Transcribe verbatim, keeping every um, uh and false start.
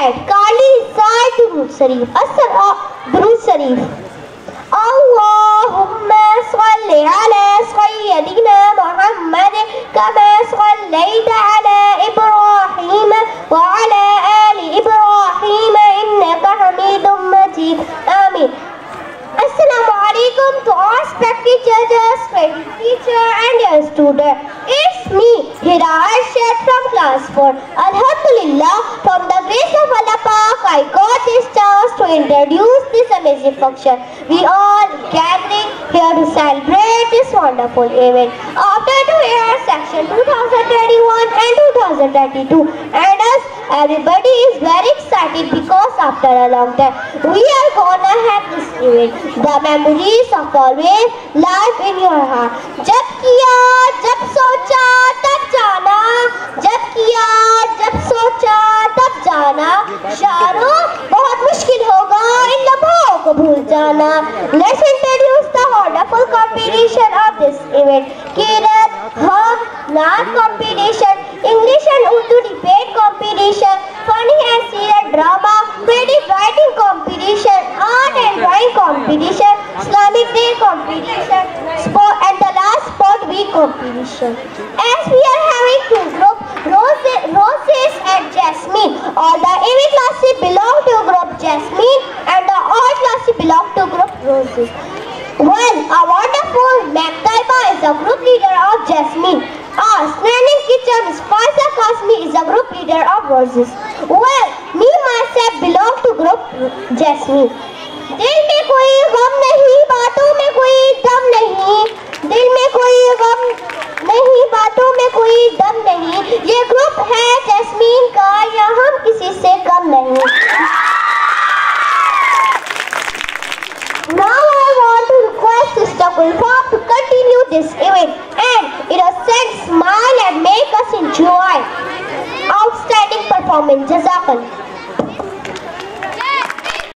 said, Kali recite Durood Sharif. As-salam, Durood Sharif. Allahumma salli ala Sayyidina Muhammad kama sallaita ala Ibrahim wa ala ali Ibrahim innaka Hamidum Majid. Amin. Assalamu alaikum to all respected judges, respected teacher and your student. It's me, Hira Arshad from class four. Alhamdulillah, from the grace of Allah Pak, I got this chance to introduce this amazing function. We all gathering here to celebrate this wonderful event. After two years, section two thousand twenty-one and two thousand twenty-two, and us, everybody is very excited because after a long time, we are gonna have this event. The memories of always live in your heart. जब किया, जब सोचा, तब जाना. जब किया, जब सोचा, तब जाना. शारों, बहुत मुश्किल होगा इन लम्हों को भूल जाना. Let's introduce the wonderful competition of this event. Kirat, Hum, Naat competition, English and Urdu debate competition, funny and serious drama, creative writing competition, art and drawing competition, Islamic day competition, sport and the last sport week competition. As we are having two groups, Roses, Roses and Jasmine. All the A V classes belong to group Jasmine and the all classes belong to group Roses. Well, a wonderful Magtaiba is the group leader of Jasmine. Our standing kitchen is Faisa Kasmi is the group leader of Roses. Well, me myself belong to group Jasmine. दिल में कोई गम नहीं, बातों में कोई दम नहीं. दिल में कोई गम नहीं, बातों में कोई दम नहीं. ये ग्रुप है जैस्मीन का, या हम किसी से कम नहीं. Now I want to request Sister Kulfa to continue this event and innocent smile and make us enjoy outstanding performance. Jazakallah.